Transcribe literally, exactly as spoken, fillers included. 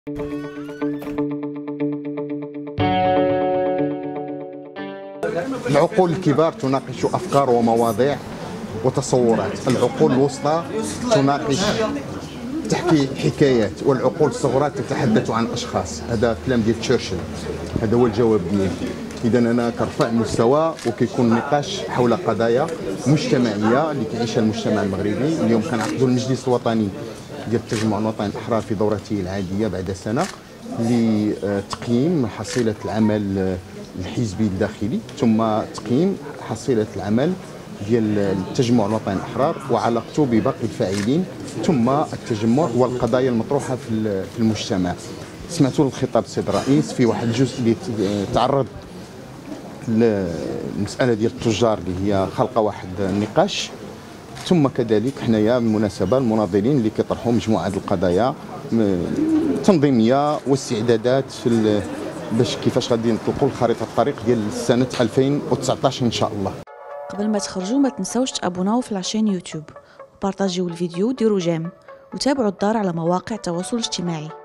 العقول الكبار تناقش أفكار ومواضيع وتصورات، العقول الوسطى تناقش تحكي حكايات، والعقول الصغرى تتحدث عن أشخاص. هذا كلام ديال تشرشل، هذا هو الجواب ديالي. إذا أنا كرفع المستوى وكيكون نقاش حول قضايا مجتمعية اللي كيعيشها المجتمع المغربي. اليوم كنعقدوا المجلس الوطني ديال التجمع الوطني الأحرار في دورته العادية بعد سنة لتقييم حصيلة العمل الحزبي الداخلي، ثم تقييم حصيلة العمل ديال التجمع الوطني الأحرار وعلاقته بباقي الفاعلين، ثم التجمع والقضايا المطروحة في المجتمع. سمعتوا الخطاب السيد الرئيس في واحد الجزء اللي تعرض للمسألة ديال التجار اللي هي خلق واحد النقاش، ثم كذلك حنايا بالمناسبة المناضلين اللي كيطرحوا مجموعة القضايا تنظيمية واستعدادات في باش كيفاش غادي نطلقوا الخريطة الطريق ديال سنة ألفين وتسعطاش إن شاء الله. قبل ما تخرجوا ما تنسوش تابوناو في لاشين يوتيوب وبارطاجيو الفيديو وديروا جيم وتابعوا الدار على مواقع التواصل الاجتماعي.